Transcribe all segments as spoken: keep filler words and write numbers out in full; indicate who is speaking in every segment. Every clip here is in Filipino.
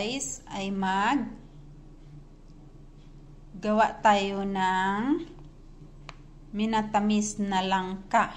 Speaker 1: guys ay mag gawa tayo ng minatamis na langka.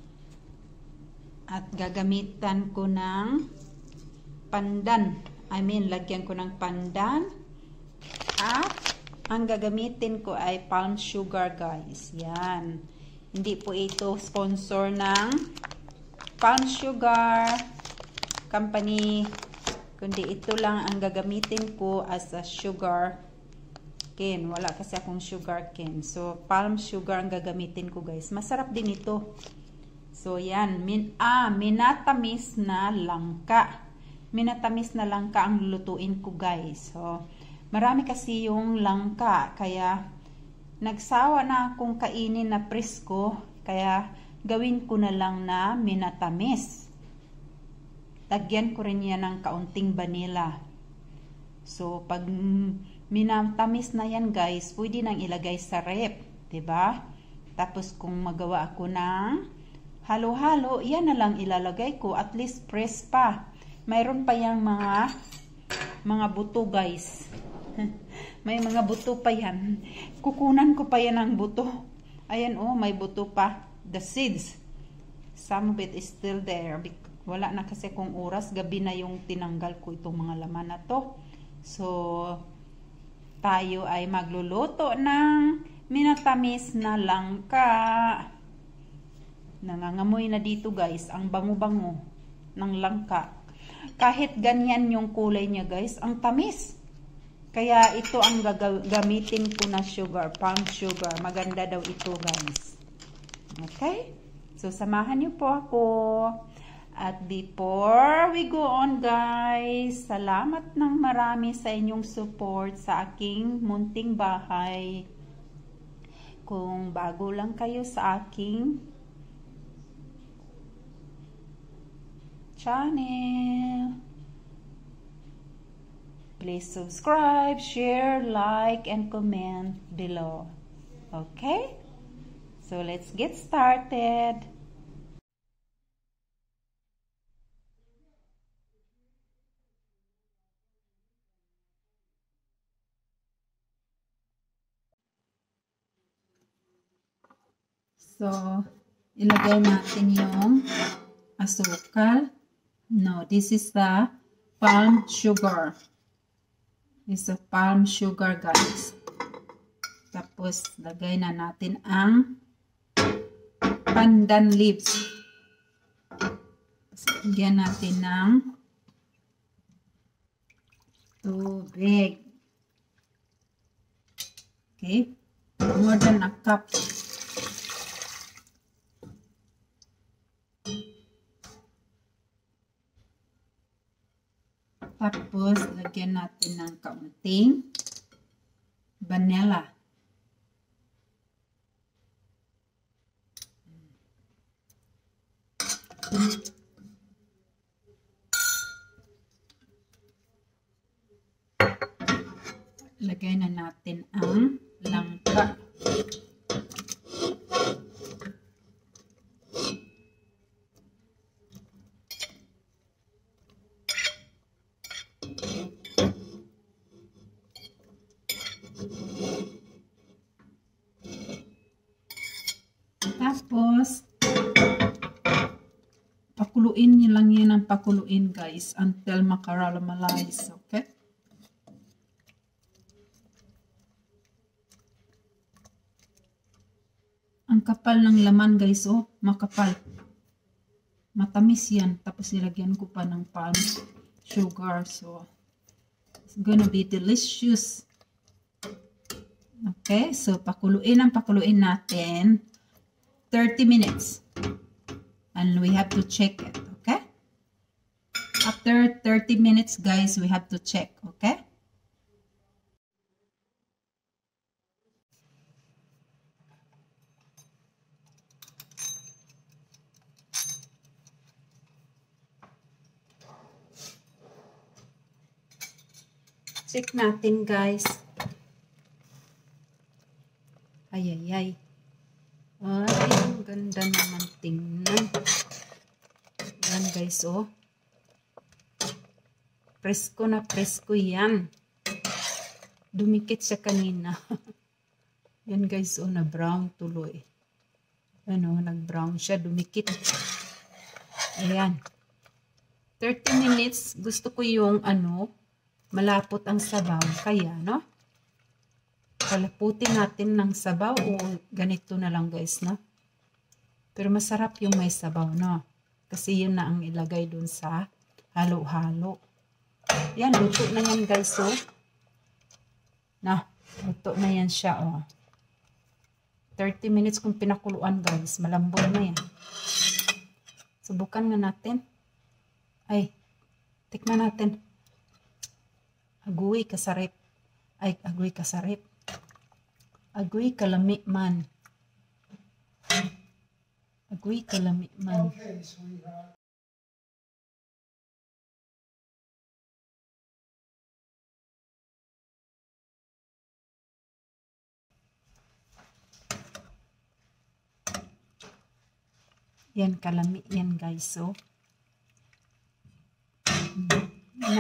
Speaker 1: At gagamitan ko ng pandan. I mean, lagyan ko ng pandan. At ang gagamitin ko ay palm sugar guys. Yan. Hindi po ito sponsor ng palm sugar company. Kundi ito lang ang gagamitin ko as a sugar cane. Wala kasi akong sugar cane. So, palm sugar ang gagamitin ko guys. Masarap din ito. So, yan. Min ah, minatamis na langka. Minatamis na langka ang lulutuin ko guys. So, marami kasi yung langka. Kaya, nagsawa na akong kainin na presko. Kaya, gawin ko na lang na minatamis. Lagyan ko rin yan ng kaunting vanilla. So, pag minatamis na yan guys, pwede nang ilagay sa rep. Diba? Tapos, kung magawa ako ng halo-halo, yan na lang ilalagay ko. At least, press pa. Mayroon pa yung mga mga buto guys. May mga buto pa yan. Kukunan ko pa yan ng buto. Ayan oh, may buto pa. The seeds. Some of it is still there. Wala na kasi kung oras. Gabi na yung tinanggal ko itong mga laman na to. So, tayo ay magluluto ng minatamis na langka. Nangangamoy na dito guys. Ang bango-bango ng langka. Kahit ganyan yung kulay niya guys. Ang tamis. Kaya ito ang gagamitin ko na sugar. Palm sugar. Maganda daw ito guys. Okay? So, samahan niyo po ako. At before we go on guys, salamat ng marami sa inyong support sa aking munting bahay. Kung bago lang kayo sa aking channel, please subscribe, share, like, and comment below. Okay? So let's get started. So, ilagay natin yung asukal. No, this is the palm sugar. This is the palm sugar, guys. Tapos, lagay na natin ang pandan leaves. Lagyan natin ng tubig. Okay. More than a cup. Tapos, lagyan natin ng kaunting vanilla. Lagay na natin ang langka. Tapos, pakuluin niyo lang yan ang pakuluin guys until makaramelize. Okay? Ang kapal ng laman guys, oh, makapal. Matamis yan. Tapos nilagyan ko pa ng palm sugar. So, it's gonna be delicious. Okay? So, pakuluin ang pakuluin natin. thirty minutes. And we have to check it. Okay? After thirty minutes, guys, we have to check. Okay? Check natin guys. Ay, ay, ay. Ay, ang ganda naman tingnan. Yan guys, oh. Presko na presko yan. Dumikit siya kanina. Yan guys, oh, na brown tuloy. Ano, nag-brown siya, dumikit. Ayan. thirty minutes, gusto ko yung ano, malapot ang sabaw. Kaya, no? Palaputin natin ng sabaw o ganito na lang guys, no? Pero masarap yung may sabaw, no? Kasi yun na ang ilagay dun sa halo-halo. Yan, luto na yan guys, oh. Na, luto na yan siya, oh. thirty minutes kung pinakuluan guys, malambot na yan. Subukan nga natin. Ay, tikman natin. Aguy kasarip. Ay, aguy kasarip. Aguy kalami man. Aguy kalami man.
Speaker 2: Okay, sweetheart.
Speaker 1: Yan, kalami yan guys, so. Na.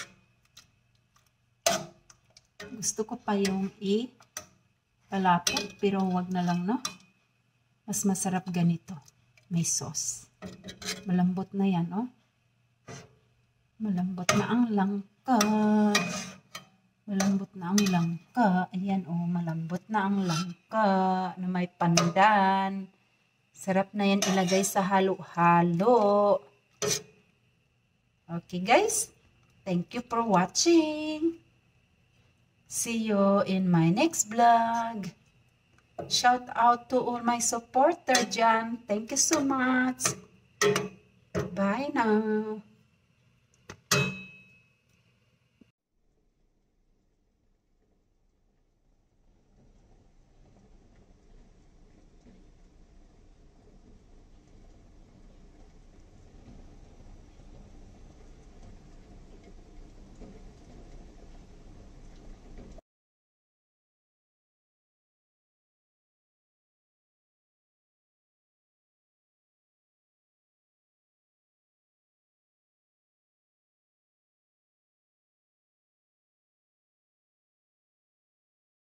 Speaker 1: Gusto ko pa yung i-palapot, pero wag na lang, no? Mas masarap ganito. May sauce. Malambot na yan, oh. Malambot na ang langka. Malambot na ang langka. Ayan, oh, malambot na ang langka na may pandan. Sarap na yan ilagay sa halo-halo. Okay guys, thank you for watching. See you in my next vlog. Shout out to all my supporters dyan. Thank you so much. Bye now.